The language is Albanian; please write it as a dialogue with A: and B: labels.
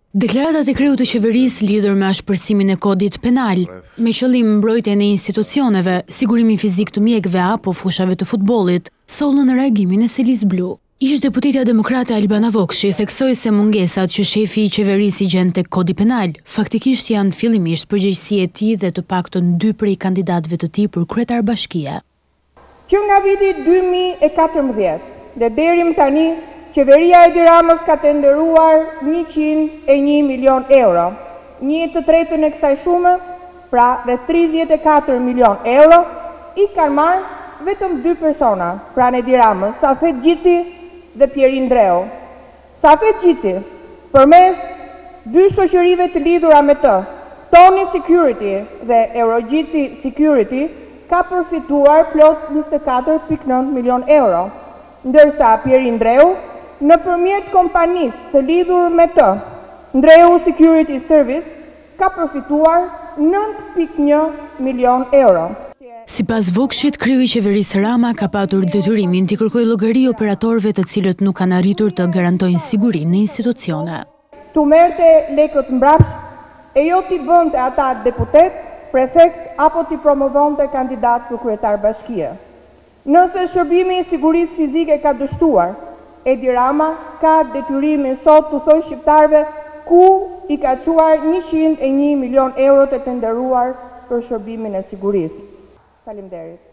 A: Deklaratat e kreu të qeverisë lidhur me ashpërsimin e kodit penal, me qëllim mbrojtjen e institucioneve, sigurimin fizik të mjekëve apo fushave të futbollit, sollën reagimin e Selis Blu. Ish deputetja demokrate Albana Vokshi theksoi se mungesat që shefi i qeverisë i gjen tek kodi penal faktikisht janë fillimisht përgjegjësi e tij dhe të paktën 2 prej kandidatëve të tij për kryetar bashkie.
B: Që nga viti 2014 dhe deri më tani, qeveria e Edi Ramës ka tenderuar 101 milion euro. 1/3 e kësaj sume, pra rreth 34 milion euro, i kanë marrë vetëm 2 persona, pranë Edi Ramës, Safet Gjici dhe Pierin Dreu. Safet Gjici, përmes 2 shoqërive të lidhura me të, Toni Security dhe Eurogjici Security, ka përfituar plot 24.9 milion euro, ndërsa Pierin Dreu, nëpërmjet kompanisë së lidhur me të, Ndreu Security Service, ka përfituar 9.1 milion euro.
A: Sipas Vokshit, kreu i qeverisë Rama ka patur detyrimin t'i kërkojë llogari operatorëve të cilët nuk kanë arritur të garantojnë sigurinë në institucione.
B: Tu merrte lekët mbrapsht e jo t'i bënte ata deputet, prefekt apo t'i promovonte kandidat për kryetar bashkie. Nëse shërbimi i sigurisë fizike ka dështuar, Edi Rama ka detyrimin sot të thojë shqiptarëve ku i ka quar 101 milion euro të tenderuar për shërbimin e sigurisë. Faleminderit.